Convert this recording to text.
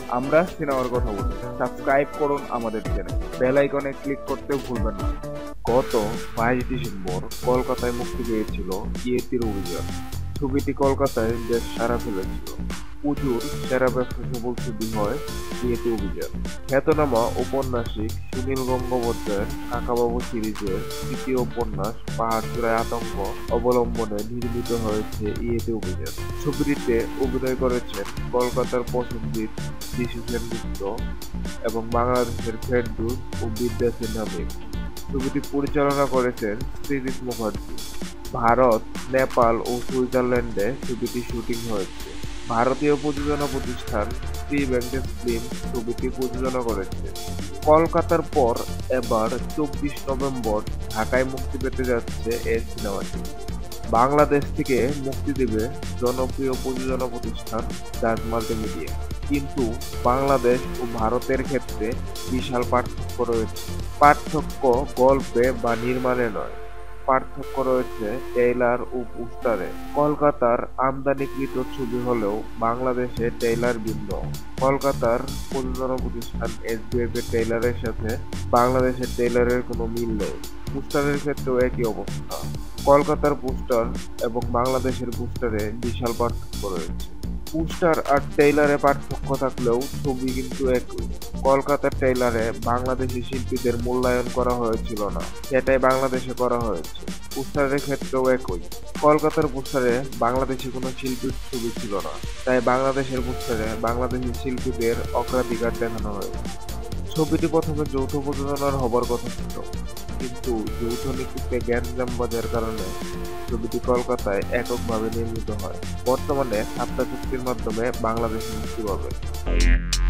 আমরা সিনেমার কথা বলি। সাবস্ক্রাইব করুন আমাদের চ্যানেল, বেল আইকনে ক্লিক করতে ভুলবেন না। গত 22 ডিসেম্বর কলকাতায় মুক্তি পেয়েছিল ইয়েতির অভিযান। ছবিটি কলকাতায় বেশ সাড়া ফেলেছিল। পুজোর সেরা ব্যবসা সফল ছবি হয় ইয়েতি অভিযান। খ্যাতনামা ঔপন্যাসিক সুনীল গঙ্গোপাধ্যায়ের কাকাবাবু সিরিজের তৃতীয় উপন্যাস পাহাড়চূড়ায় আতঙ্ক অবলম্বনে নির্মিত হয়েছে ইয়েতি অভিযান। ছবিটিতে অভিনয় করেছেন কলকাতার পছন্দিত যিশু সেনগুপ্ত এবং বাংলাদেশের ফেরদৌস ও বিদ্যা সিনহা বেগ। ছবিটি পরিচালনা করেছেন সৃজিত মুখার্জি। ভারত, নেপাল ও সুইজারল্যান্ডে ছবিটি শুটিং হয়েছে। ভারতীয় প্রযোজনা প্রতিষ্ঠান শ্রী ভেঙ্কটেশ ফিল্মস ছবিটি প্রযোজনা করেছে। কলকাতার পর এবার 24 নভেম্বর ঢাকায় মুক্তি পেতে যাচ্ছে এই সিনেমাটি। বাংলাদেশ থেকে মুক্তি দেবে জনপ্রিয় প্রযোজনা প্রতিষ্ঠান জাজ মাল্টিমিডিয়া। কিন্তু বাংলাদেশ ও ভারতের ক্ষেত্রে বিশাল পার্থক্য রয়েছে। পার্থক্য গল্পে বা নির্মাণে নয়, পার্থক্য রয়েছে ট্রেইলার ও পোস্টারে। কলকাতার আমদানিকৃত ছবি হলেও বাংলাদেশে ট্রেইলার ভিন্ন। কলকাতার প্রযোজনা প্রতিষ্ঠান এসবিএফ এর ট্রেইলারের সাথে বাংলাদেশের ট্রেইলারের কোনো মিল নেই। পোস্টারের ক্ষেত্রেও একই অবস্থা। কলকাতার পোস্টার এবং বাংলাদেশের পোস্টারে বিশাল পার্থক্য রয়েছে। পোস্টার আর ট্রেইলারে পার্থক্য থাকলেও ছবি কিন্তু একই। কলকাতার ট্রেইলারে বাংলাদেশি শিল্পীদের মূল্যায়ন করা হয়েছিল না, সেটাই বাংলাদেশে করা হয়েছে। পোস্টারের ক্ষেত্রেও একই। কলকাতার পোস্টারে বাংলাদেশি কোনো শিল্পীর ছবি ছিল না, তাই বাংলাদেশের পোস্টারে বাংলাদেশি শিল্পীদের অগ্রাধিকার দেখানো হয়েছে। ছবিটি প্রথমে যৌথ প্রযোজনার হবার কথা ছিল, কিন্তু যৌথ নীতিতে গ্যাঞ্জাম বাজার কারণে ছবিটি কলকাতায় এককভাবে নির্মিত হয়। বর্তমানে 7টা চুক্তির মাধ্যমে বাংলাদেশে মুক্তি পাবে।